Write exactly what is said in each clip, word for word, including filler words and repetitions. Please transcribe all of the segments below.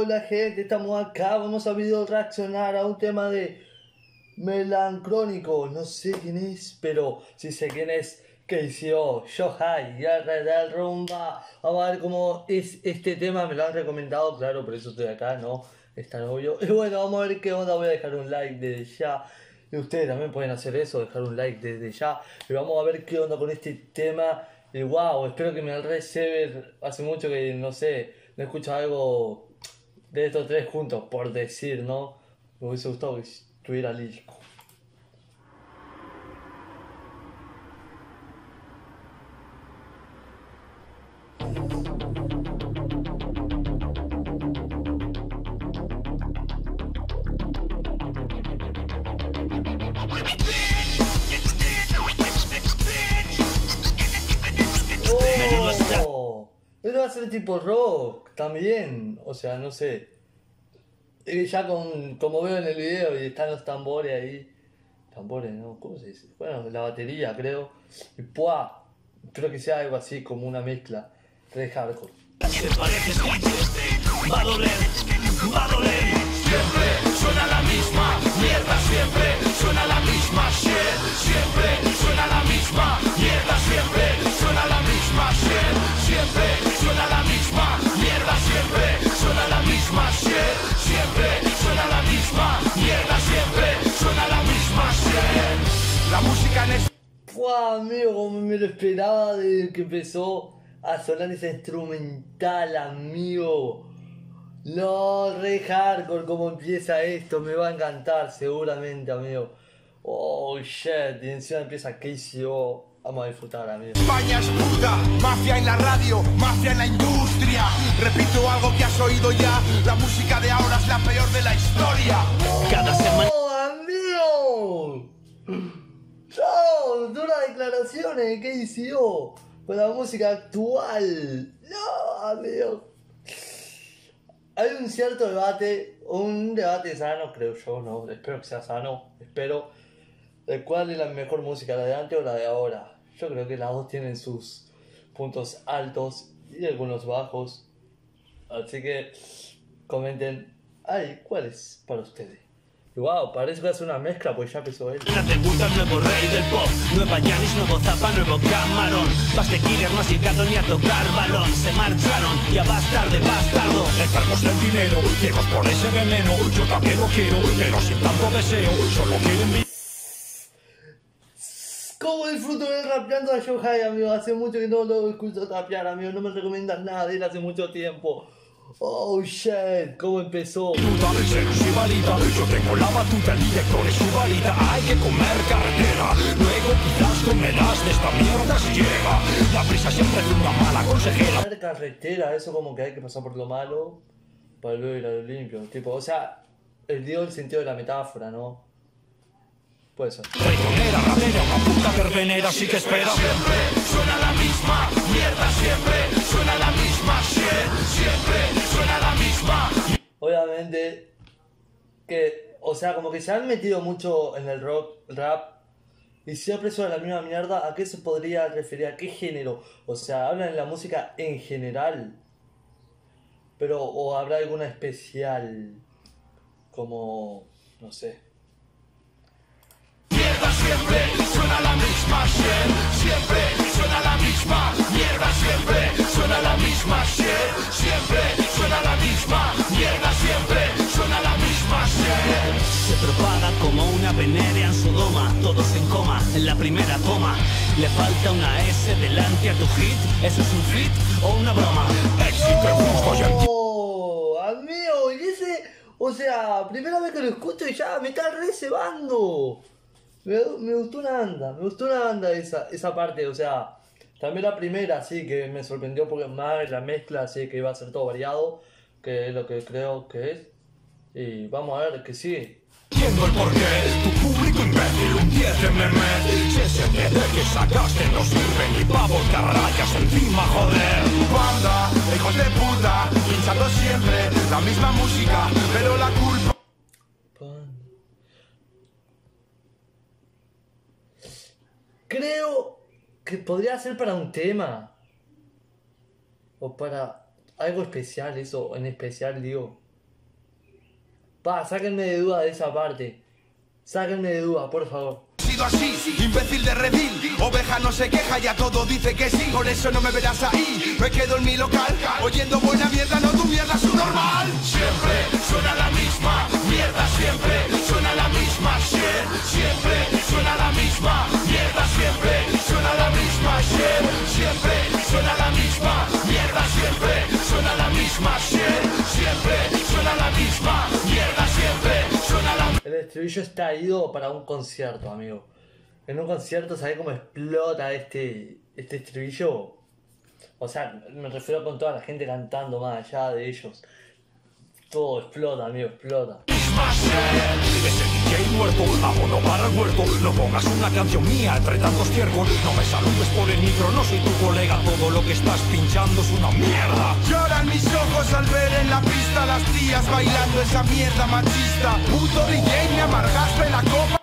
Hola gente, estamos acá, vamos a video reaccionar a un tema de Melancrónico, no sé quién es, pero sí sé quién es, K C O, Shohei, Guerra del Rumba. Vamos a ver cómo es este tema, me lo han recomendado, claro, por eso estoy acá, ¿no? Es tan obvio. Y bueno, vamos a ver qué onda, voy a dejar un like desde ya. Y ustedes también pueden hacer eso, dejar un like desde ya. Y vamos a ver qué onda con este tema. Y wow, espero que me recebe. Hace mucho que, no sé, no escucho algo de estos tres juntos, por decir, ¿no? Me hubiese gustado que estuviera lírico. Oh, pero va a ser tipo rock también, o sea, no sé. Y ya con, como veo en el video y están los tambores ahí. Tambores, ¿no? ¿Cómo se dice? Bueno, la batería creo. Y ¡pua! Creo que sea algo así como una mezcla de hardcore. Te pareces va a doler, va a doler. Siempre suena la misma mierda, siempre suena la misma shit. Siempre suena la misma mierda, siempre suena la misma shit. Siempre suena la misma mierda, siempre suena la misma shit. Siempre suena la misma mierda, siempre suena la misma shit. La música en es... ¡Fua, amigo! Como me lo esperaba desde que empezó a sonar esa instrumental, amigo. No, re hardcore como empieza esto, me va a encantar seguramente, amigo. Oh, shit, y encima empieza K C O. Vamos a disfrutar, amigo. España es puta, mafia en la radio, mafia en la industria. Repito algo que has oído ya, la música de ahora es la peor de la historia. Cada semana... ¡Oh, amigo! ¡No! Duras declaraciones de K C O con la música actual. ¡No, amigo! Hay un cierto debate, un debate sano, creo yo, ¿no? Espero que sea sano, espero. ¿De cuál es la mejor música, la de antes o la de ahora? Yo creo que las dos tienen sus puntos altos y algunos bajos. Así que comenten, ay, ¿cuál es para ustedes? Y wow, parece que hace una mezcla, pues ya empezó él. Te gusta el nuevo rey del pop, nueva Yanis, nuevo Zapa, nuevo Camarón. Paste Killer no has llegado ni a tocar balón. Se marcharon, ya vas tarde, bastardo. Enfermos del dinero, ciegos por ese veneno. Yo también lo quiero, pero sin tanto deseo. Solo quieren vivir. ¿Cómo disfruto de rapeando a Shohei, amigo? Hace mucho que no lo escucho rapear, amigo. No me recomiendas nada de él hace mucho tiempo. Oh shit, ¿cómo empezó? Yo tengo la batuta, el director es su varita. Hay que comer carretera, luego quizás comerás de esta mierda si llega. La prisa siempre es una mala consejera. Comer carretera, eso como que hay que pasar por lo malo para luego ir a lo limpio. Tipo, o sea, el dio el sentido de la metáfora, ¿no? Puede ser. Reggaetonera, rapera, una puta verbenera, así que espera. Siempre suena la misma mierda, siempre suena la misma shit. Siempre suena la misma. Obviamente que, o sea, como que se han metido mucho en el rock, rap, y siempre suena la misma mierda. ¿A qué se podría referir? ¿A qué género? O sea, hablan de la música en general, pero o habrá alguna especial, como, no sé. Siempre suena la misma shit. Siempre suena la misma mierda. Siempre suena la misma shit. Siempre suena la misma mierda. Siempre suena la misma shit. Se propaga como una venerea en Sodoma. Todos en coma, en la primera toma. Le falta una S delante a tu hit. ¿Eso es un fit o una broma? Éxito en justo y en ¡Oh! Amigo, y ese, o sea, primera vez que lo escucho y ya me está re cebando. Me, me gustó una banda, me gustó una banda esa, esa parte, o sea, también la primera, sí, que me sorprendió porque más la mezcla, así que iba a ser todo variado, que es lo que creo que es, y vamos a ver que sí. Entiendo el porqué, tu público imbécil, un diez de meme. Si ese D D que sacaste no sirve ni pa' volcar rayas encima, joder. Banda, hijos de puta, pinchando siempre la misma música, pero la culpa... Creo que podría ser para un tema. O para algo especial, eso, en especial digo. Pa, sáquenme de duda de esa parte. Sáquenme de duda, por favor. Sido así, imbécil de redil, oveja no se queja, ya todo dice que sí, por eso no me verás ahí, me quedo en mi local, oyendo buena mierda, no tu mierda, su normal. Siempre suena la misma mierda, siempre suena la misma shit. Siempre suena la misma mierda, siempre suena la misma shit. Siempre suena la misma mierda, siempre suena la misma shit. Siempre suena la misma mierda, siempre suena la. El estribillo está ido para un concierto, amigo. En un concierto, ¿sabés cómo explota este, este estribillo? O sea, me refiero con toda la gente cantando más allá de ellos. Todo explota, amigo, explota. Ese D J muerto, abono para el huerto. No pongas una canción mía entre tantos ciervos. No me saludes por el micro, no soy tu colega. Todo lo que estás pinchando es una mierda. Lloran mis ojos al ver en la pista las tías bailando esa mierda machista. Puto D J, me amargaste la copa.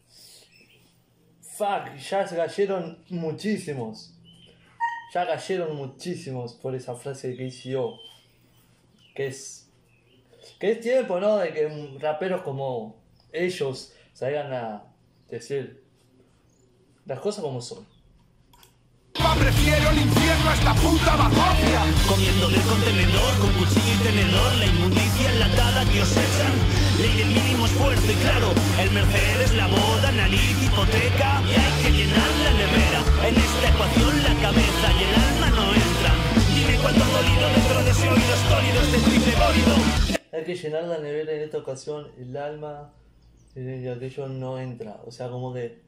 Fuck, ya se cayeron muchísimos. Ya cayeron muchísimos por esa frase que hice yo. Que es... Que es tiempo, ¿no? De que raperos como ellos salgan a decir las cosas como son. Prefiero el infierno a esta puta bazofia. Comiendo del contenedor con cuchillo y tenedor, la inmundicia enlatada que os echan. Ley del mínimo esfuerzo y claro, el Mercedes, la boda, nariz, hipoteca. Y hay que llenar la nevera. En esta ecuación la cabeza y el alma no entran. Dime cuánto dolido dentro de ese oído sólido, este triple bólido. Hay que llenar la nevera en esta ocasión, el alma y aquello no entra. O sea, como que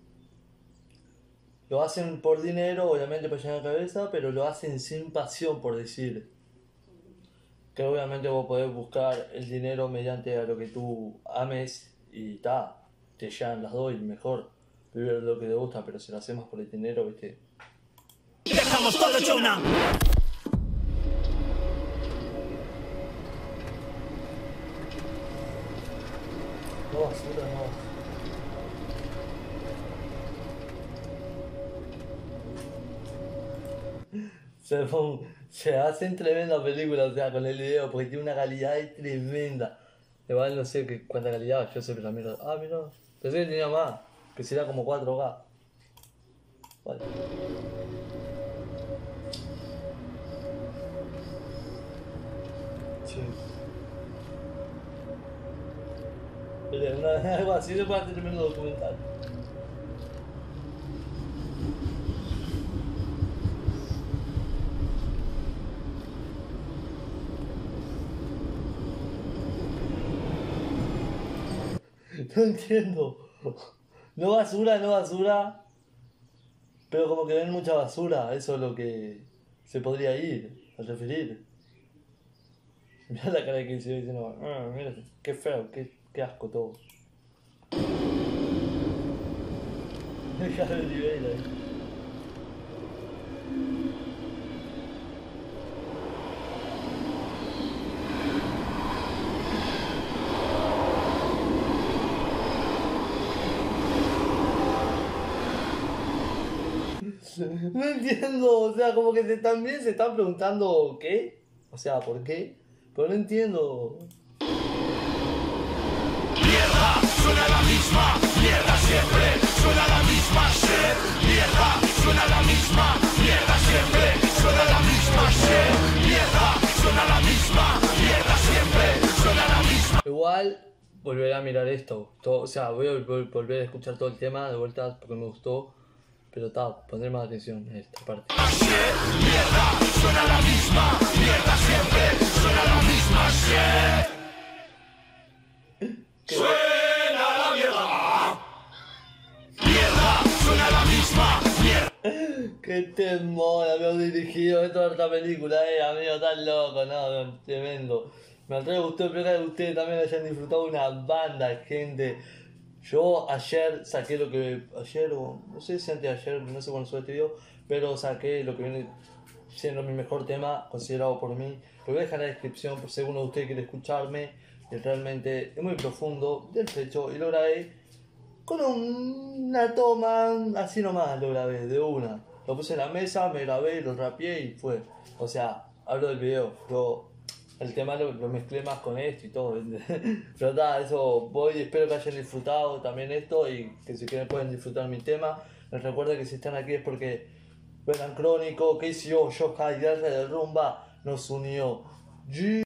lo hacen por dinero, obviamente para llenar la cabeza, pero lo hacen sin pasión, por decir. Que obviamente vos podés buscar el dinero mediante a lo que tú ames y ta, te llenan las dos y mejor vivir lo que te gusta, pero si lo hacemos por el dinero, viste. Dejamos todo hecho una. No basura, no. Se, pon, se hacen tremenda película, o sea, con el video, porque tiene una calidad tremenda. Igual no sé qué, cuánta calidad, yo sé, pero la mierda. Ah, mira, pensé que tenía más, que será como cuatro K. Vale. Sí. Pero una, algo así se puede hacer tremendo documental. No entiendo. No basura, no basura. Pero como que ven mucha basura. Eso es lo que se podría ir a referir. Mira la cara que se diciendo. Ah, mira, qué feo, qué, qué asco todo. Deja de nivel ahí. No entiendo, o sea, como que se, también se están preguntando ¿qué? O sea, ¿por qué? Pero no entiendo. Mierda, suena la misma mierda siempre, suena la misma shit. Mierda, suena la misma mierda siempre, suena la misma shit. Mierda, suena la misma mierda siempre, suena la misma. Igual volveré a mirar esto, todo, o sea, voy a vol volver a escuchar todo el tema de vuelta porque me gustó. Pero ta, pondré más atención en esta parte. Mierda, suena la misma mierda siempre, suena la misma shit. Suena la mierda. Mierda, suena la misma mierda. Qué temor, amigo, dirigido de toda esta película, eh, amigo, tan loco, no, tremendo. Me re gustó, espero que ustedes también hayan disfrutado una banda, gente. Yo ayer saqué lo que... Ayer o... No sé si antes de ayer, no sé cuándo sube este video. Pero saqué lo que viene siendo mi mejor tema, considerado por mí. Lo voy a dejar en la descripción por si alguno de ustedes quiere escucharme. Y realmente es muy profundo, del pecho. Y lo grabé con un, una toma, así nomás lo grabé, de una. Lo puse en la mesa, me grabé, lo rapeé y fue. O sea, hablo del video. Yo el tema lo, lo mezclé más con esto y todo. Pero nada, eso voy, espero que hayan disfrutado también esto y que si quieren pueden disfrutar mi tema. Les recuerdo que si están aquí es porque Melancrónico, K C O, Shohai, Guerra del Rumba nos unió.